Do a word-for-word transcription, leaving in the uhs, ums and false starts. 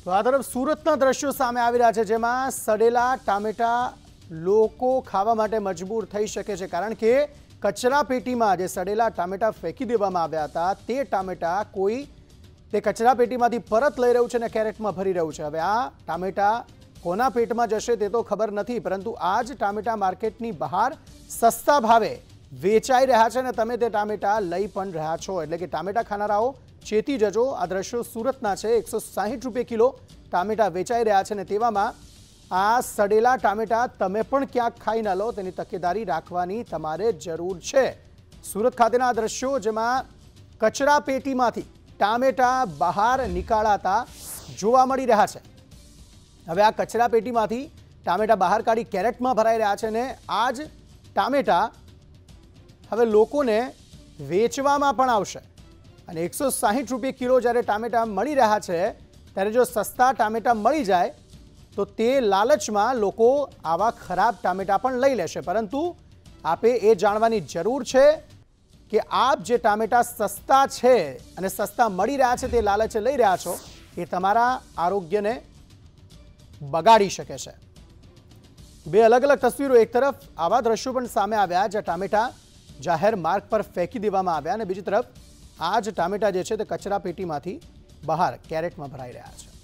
તો આ તરફ સુરતના દ્રશ્યો સામે આવી રહ્યા છે, જેમાં સડેલા ટામેટા લોકો ખાવા માટે મજબૂર થઈ શકે છે, કારણ કે કચરા પેટીમાં જે સડેલા ટામેટા ફેંકી દેવામાં આવ્યા હતા તે ટામેટા કોઈ તે કચરા પેટીમાંથી પરત લઈ રહ્યું છે અને કેરેટમાં ભરી રહ્યું છે। હવે આ ટામેટા કોના પેટમાં જશે તે તો ખબર નથી, પરંતુ આ જ ટામેટા માર્કેટની બહાર સસ્તા ભાવે વેચાઈ રહ્યા છે અને તમે તે ટામેટા લઈ પણ રહ્યા છો, એટલે કે ટામેટા ખાનારાઓ ચેતી જજો। આ દ્રશ્યો સુરતના છે। એકસો સાહીઠ રૂપિયા કિલો ટામેટા વેચાઈ રહ્યા છે અને તેવામાં આ સડેલા ટામેટા તમે પણ ક્યાંક ખાઈ ન લો તેની તકેદારી રાખવાની તમારે જરૂર છે। સુરત ખાતેના આ દ્રશ્યો, જેમાં કચરા પેટીમાંથી ટામેટા બહાર નીકાળાતા જોવા મળી રહ્યા છે। હવે આ કચરા પેટીમાંથી ટામેટા બહાર કાઢી કેરેટમાં ભરાઈ રહ્યા છે અને આ જ ટામેટા હવે લોકોને વેચવામાં પણ આવશે અને એકસો સાહીઠ રૂપિયા કિલો જ્યારે ટામેટા મળી રહ્યા છે, ત્યારે જો સસ્તા ટામેટા મળી જાય તો તે લાલચમાં લોકો આવા ખરાબ ટામેટા પણ લઈ લેશે, પરંતુ આપે એ જાણવાની જરૂર છે કે આપ જે ટામેટા સસ્તા છે અને સસ્તા મળી રહ્યા છે તે લાલચે લઈ રહ્યા છો, એ તમારા આરોગ્યને બગાડી શકે છે। બે અલગ અલગ તસવીરો, એક તરફ આવા દ્રશ્યો પણ સામે આવ્યા જ્યાં ટામેટા જાહેર માર્ગ પર ફેંકી દેવામાં આવ્યા અને બીજી તરફ આ જ ટામેટા જે છે તે કચરા પેટીમાંથી બહાર કેરેટમાં ભરાઈ રહ્યા છે।